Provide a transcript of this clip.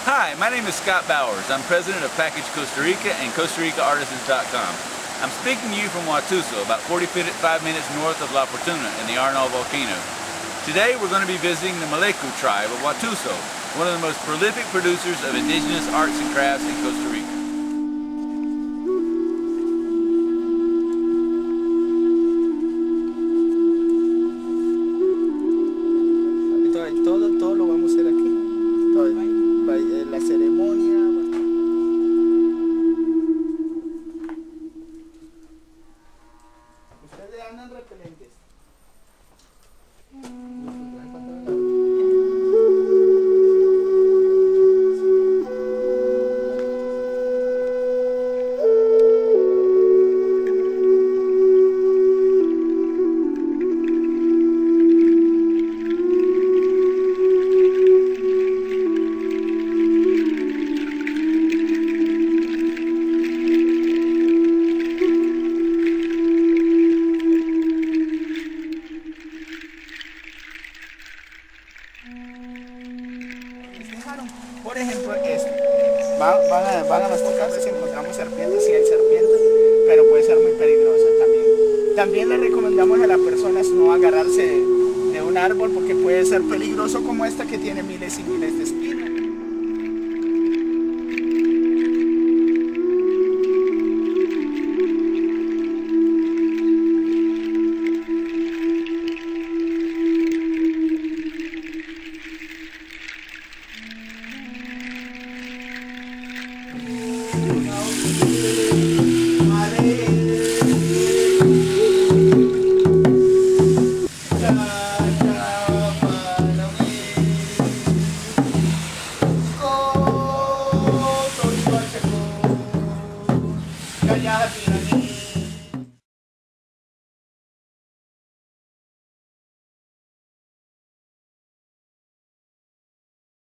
Hi, my name is Scott Bowers. I'm president of Package Costa Rica and CostaRicanArtisans.com. I'm speaking to you from Guatuso, about 45 minutes north of La Fortuna in the Arnal volcano. Today we're going to be visiting the Maleku tribe of Guatuso, one of the most prolific producers of indigenous arts and crafts in Costa Rica. Todo lo vamos a hacer aquí. La ceremonia. Ustedes andan repelentes. Por ejemplo, van a masticarse si encontramos serpientes, si hay serpientes, pero puede ser muy peligrosa también. También le recomendamos a las personas no agarrarse de un árbol porque puede ser peligroso, como esta que tiene miles y miles de espinas. Yeah.